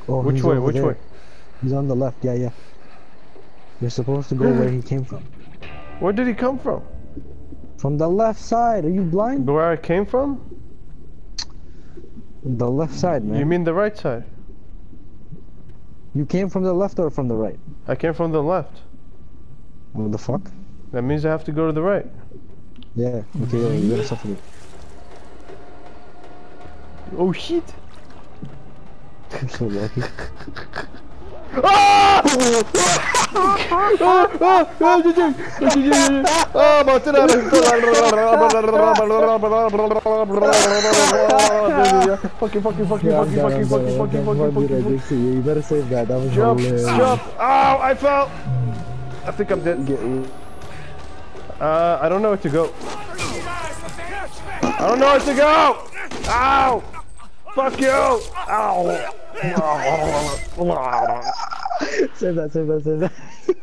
Oh, Which he's way? over Which there. way? He's on the left. Yeah, yeah. You're supposed to go where he came from. Where did he come from? From the left side. Are you blind? Where I came from? The left side, man. You mean the right side? You came from the left or from the right? I came from the left. What the fuck? That means I have to go to the right. Yeah. Okay, you gotta suffocate. Oh shit! I'm so lucky. Ah! You better save that. That was Jump! hilarious. Jump! Ow! I fell! I think I'm dead. I don't know where to go. I don't know where to go! Ow! Fuck you! Ow! Save that, save that, save that.